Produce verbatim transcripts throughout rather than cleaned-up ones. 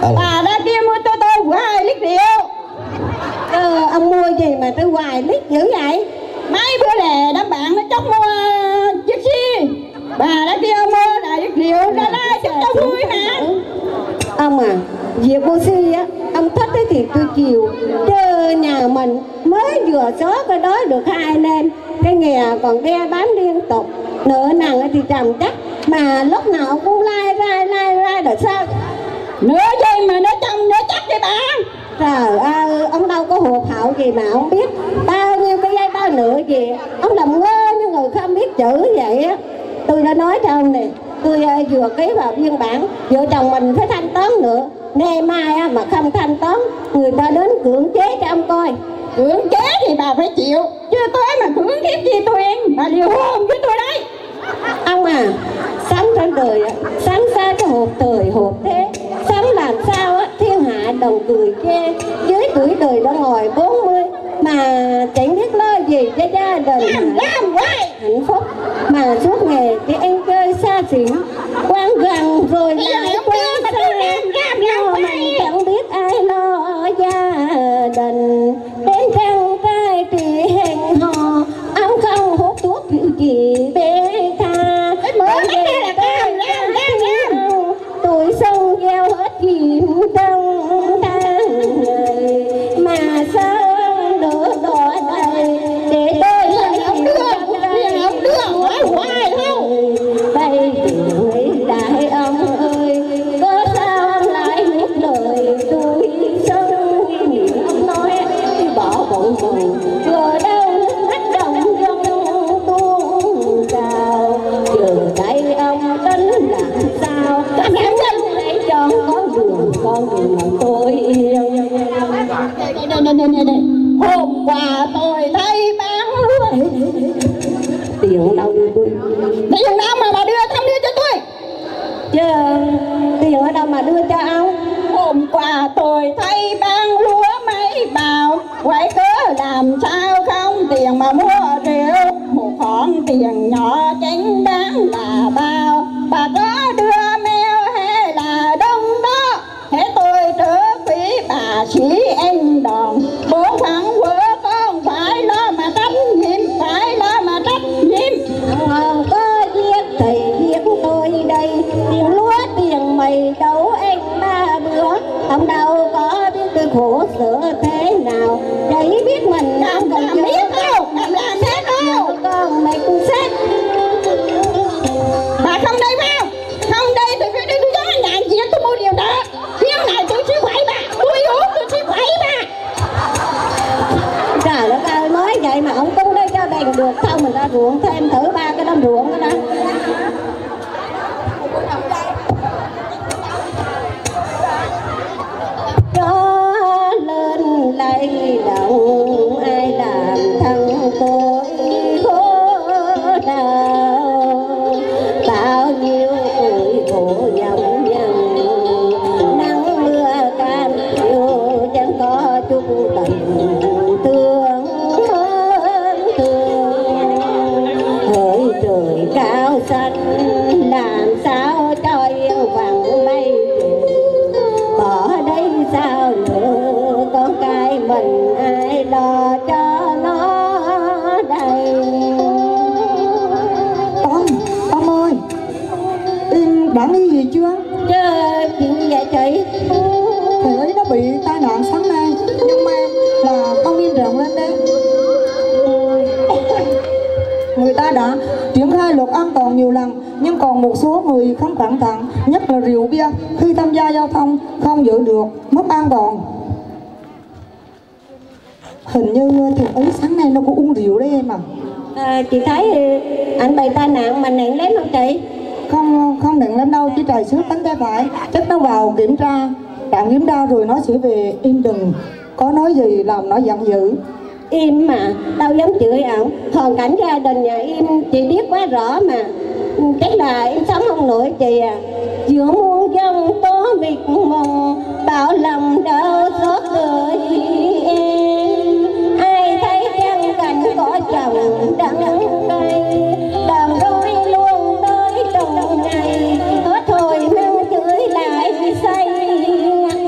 ừ. Bà đã kia mua cho tôi vài lít rượu. Ờ, ông mua gì mà tôi vài lít dữ vậy? Mấy bữa lè đám bạn nó chốc mua chiếc xi. Bà đã kia mua là lít rượu ra ra cho tôi vui mà. Ông à, việc mua xi á, ông thích ấy thì tôi chịu. Chứ nhà mình mới vừa xóa cái đó được hai anh em, cái nghề còn đe bán liên tục, nợ nần thì trầm chắc, mà lúc nào cũng lai ra lai ra là sao? Nửa gì mà nó chồng nửa chắc vậy bà? Trời ơi, ông đâu có hụt hậu gì mà ông biết bao nhiêu cái giấy bao nửa gì. Ông làm ngơ như người không biết chữ vậy á. Tôi đã nói cho ông nè, tôi uh, vừa ký vào biên bản, vợ chồng mình phải thanh toán nữa. Nay mai uh, mà không thanh toán, người ta đến cưỡng chế cho ông coi. Cưỡng chế thì bà phải chịu, chứ tôi mà cưỡng hiếp gì tôi em, bà liều hôn với tôi đấy. Ông à, sống trên đời á, sáng xa cái hộp thời hộp thế, sống làm sao á, thiên hạ đồng cười chê. Dưới tuổi đời đã ngồi bốn mươi mà chẳng biết lo gì cho gia đình làm làm quay hạnh phúc, mà suốt ngày thì anh chơi xa xỉn quán gần rồi lại quán xa, lo mình chẳng biết ai lo gia đình. Đến trăng trai thì hẹn hò, ông không hút thuốc kiểu gì bé tha. Tuổi xuân gieo hết chìm trong tháng ngày, mà sao đỡ đỏ đầy để tôi thấy ông đưa ông đưa hỏi hoài không đây tuổi đại ông ơi, có sao ông lại nuốt lời tôi sân. Ông nói đi bỏ bụng bụng giờ đâu mắt đồng dân tuôn trào, giờ đây ông tính làm sao cảm dân hãy cho con đường con đường mà tôi yêu. Đây đây đây đây đây, hôm qua tôi thấy bán lúa. Tiền đâu đưa tôi? Tiền đâu mà bà đưa không đưa cho tôi? Chứ tiền ở đâu mà đưa cho ông? Hôm qua tôi thấy bán lúa mấy bào, quậy cớ làm sao không tiền mà mua rượu. Một khoản tiền nhỏ chẳng đáng là bao, bà có đưa meo hay là đông đó. Thế tôi trở quý bà sĩ anh đòn, bố phận vợ con phải lo mà trách nhiệm, phải lo mà trách nhiệm. Ông có giết thì giết tôi đây, tiền lúa tiền mày đâu anh ba bữa. Ông đâu có biết tôi khổ sở thế nào, để biết mình Làm làm biết đâu, làm làm thế đâu. con mình xét. Bà không đây phải không? Không đây thì phải đi tôi nói nhà gì tôi mua điều đó. Tiếng này tôi chỉ quậy bà, tôi uống tôi chỉ quậy bà. Trời đất ơi, nói vậy mà ông tung đây cho bèn được, sao mình ra ruộng thêm thử ba cái đám ruộng đó đó. Gió lên lay động ai làm thân tôi khổ đau, bao nhiêu tuổi khổ dòng dòng, nắng mưa cam chiều chẳng có chút tình thương hơn thương. Hỡi trời cao xanh làm sao cho yên vắng mây trời, bỏ đây sao nữa con cái mình ai lo cho nó đây. Con, con ơi, em đã nghĩ gì chưa? Chứ chuyện gì vậy chị? Thầy ấy nó bị tai nạn sáng nay, nhưng mà em là con im rộng lên đấy. Người ta đã triển khai luật an toàn nhiều lần, nhưng còn một số người không cẩn thận, nhất là rượu bia khi tham gia giao thông không giữ được mất an toàn. Hình như thầy ấy sáng nay nó cũng uống rượu đấy em à. À, chị thấy anh bị tai nạn mà nặng lắm không chị? Không, không nặng lắm đâu, chỉ trầy xước cánh tay phải. Chắc nó vào kiểm tra, đặng kiểm tra rồi nó sẽ về. Em đừng có nói gì làm nó giận dữ. Im mà, đâu dám chửi ổng. Hoàn cảnh gia đình nhà em chị biết quá rõ mà. Chắc là em sống không nổi chị à. Giữa muôn dân tố việc mong, bảo lòng đau xót đời em. Ai thấy chân cảnh có chồng đắng cay, đàn đôi luôn tới trong ngày. Hết thôi nâng chửi lại say ngắt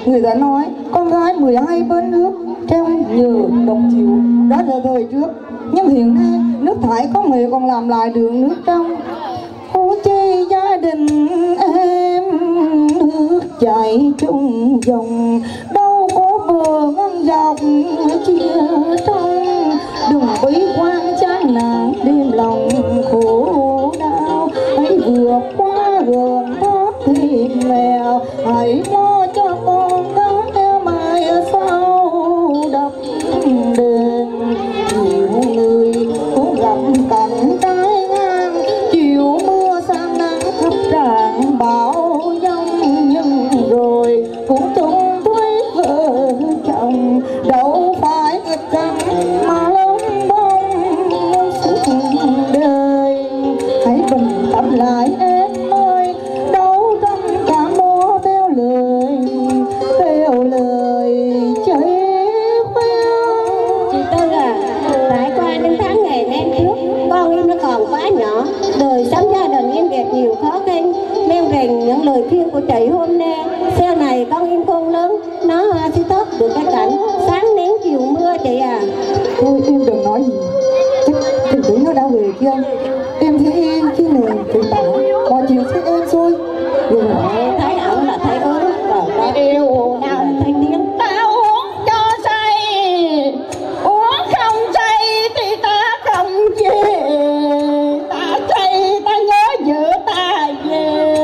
Người ta nói con gái mười hai bên nước treo nhờ độc chịu, đó là thời trước. Nhưng hiện nay nước thải có người còn làm lại đường nước trong. Ô chi gia đình em nước chảy chung dòng, đâu có bờ ngăn dọc chia trong. Đừng bí quan chán nản đêm lòng khổ đau, hãy vượt qua gần thoát thêm lèo. Hãy lo cho con gái mai sau đập đền. Nhiều người cũng gặp cảnh trái ngang, chiều mưa sang nắng khắp tràn bão giông, nhưng rồi cũng chung thuế vợ chồng. Đâu phải nghịch cảnh mà lông bông suốt đời. Hãy bình tâm lại em ơi, đâu trong cả mùa theo lời theo lời chơi khoeo. Chị Tư à, trải qua những tháng ngày năm trước, con em nó còn quá nhỏ, đời sống gia đình em gặp nhiều khó khăn, nên rằng những lời khuyên của chị hôm nay, sau này con em khôn lớn, nó sẽ tốt được cái cảnh sáng nắng chiều mưa chị à. Thôi em đừng nói gì, chắc thằng Tử nó đã về kia. Em thấy em chứ lời chị bảo mọi chuyện sẽ êm xuôi rồi. Thấy ổng là thấy ớn, còn có Yêu nào thấy tiếng. ta uống cho say, uống không say thì ta không về. Ta say ta nhớ vợ ta về.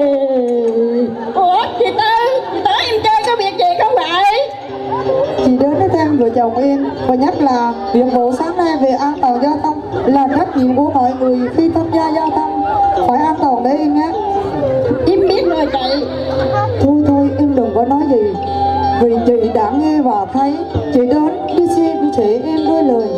Ủa chị Tư, chị tới em chơi có việc gì không vậy? Chị đến với thăm vợ chồng em và nhắc là nhiệm vụ sáng nay về an toàn giao thông là trách nhiệm của mọi người khi tham gia giao thông, phải an toàn đấy em nhé. Em biết rồi chị. Thôi thôi em đừng có nói gì, vì chị đã nghe và thấy. Chị đến đi xe đi chị em đôi lời.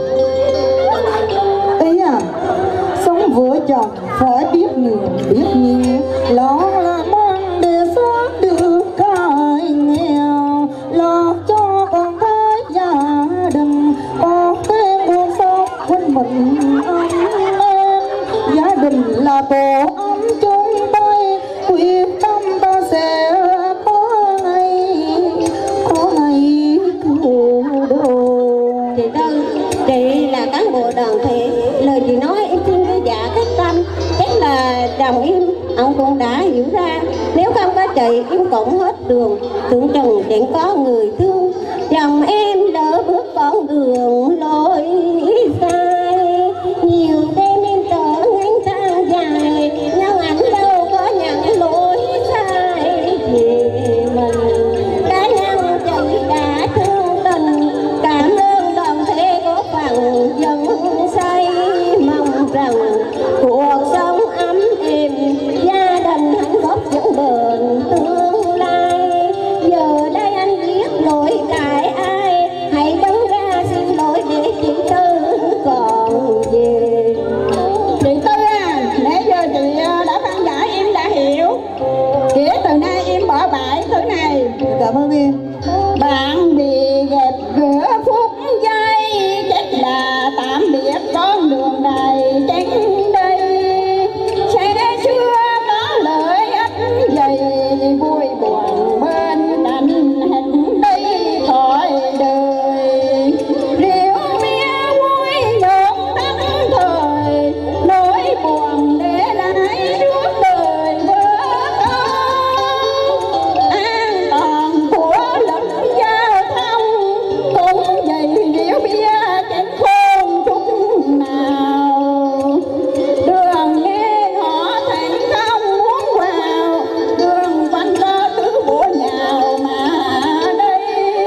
Ý à, sống vợ chồng phải biết nhường biết nhịn, lo làm ăn để xóa được cái nghèo, lo cho con cái gia đình có thêm cuộc sống thân mình ấm em. Gia đình là tổ ấm chung tay, quyết tâm ta sẽ có ngày có ngày cứu độ. Chị Tư, chị là cán bộ đoàn thể, lời chị nói em xin với dạ cái tâm, chắc là chồng em ông cũng đã hiểu ra, nếu không có chị em cũng hết đường, tưởng chừng chẳng có người thương. Chồng em lỡ bước con đường lối sai, nhiều đêm em trở ngắn tháng dài, nhưng ảnh đâu có nhận lỗi sai về mình. Cá nhân chị đã thương tình, cảm ơn đoàn thể có phần dân say, mong rằng cuộc sống ấm êm, gia đình hạnh phúc vững bền tương lai. Giờ đây anh biết lỗi tại ai, hãy đứng ra xin lỗi để chị Tư còn về. Chị Tư à, nãy giờ chị đã phân giải em đã hiểu. Kể từ nay em bỏ bãi thứ này. Cảm ơn em. Bạn bị gẹp gỡ phút giây, chắc là tạm biệt con đường này chẳng đây. Sẽ chưa có lợi ích gì, vui buồn bên cạnh hình đi khỏi đời. Rượu bia vui nhộn thắm thời, nỗi buồn để lại suốt đời vỡ con. An toàn của lực giao thông cũng vì rượu bia chẳng khôn chút nào. Đường nghe họ thẳng không muốn vào, đường quanh co cứ bủa nhào mà đây.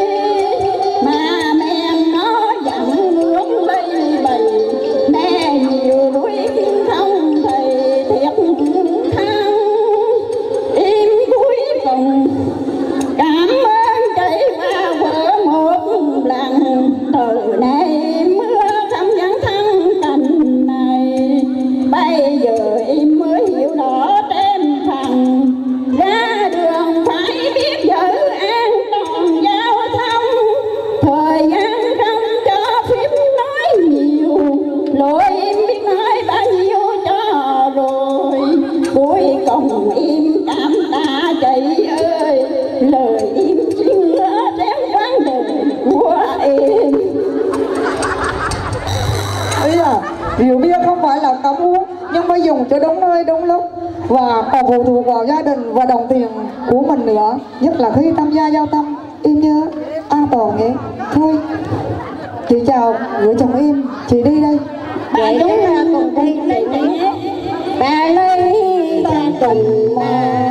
Mà mẹ nó dặn nước ly bì, mẹ nhiều đuổi không thì thiệt thăng. Im cuối cùng cảm ơn chị và vợ một lần, từ nay mưa không dám thăng tình này. Bây giờ em mới hiểu rõ trên phần, ra đường phải biết giữ an toàn giao thông. Thời gian không cho phép nói nhiều, lỗi em biết nói bao nhiêu cho rồi. Cuối cùng em cảm tạ chị ơi, lời em chỉ Rượu bia không phải là cấm uống, nhưng phải dùng cho đúng nơi đúng lúc và còn phụ thuộc vào gia đình và đồng tiền của mình nữa, nhất là khi tham gia giao thông. Em nhớ an toàn nhé. Thôi chị chào vợ chồng em, chị đi đây. Vậy đúng là cùng đi lấy nhé. Bà lấy ta tình mà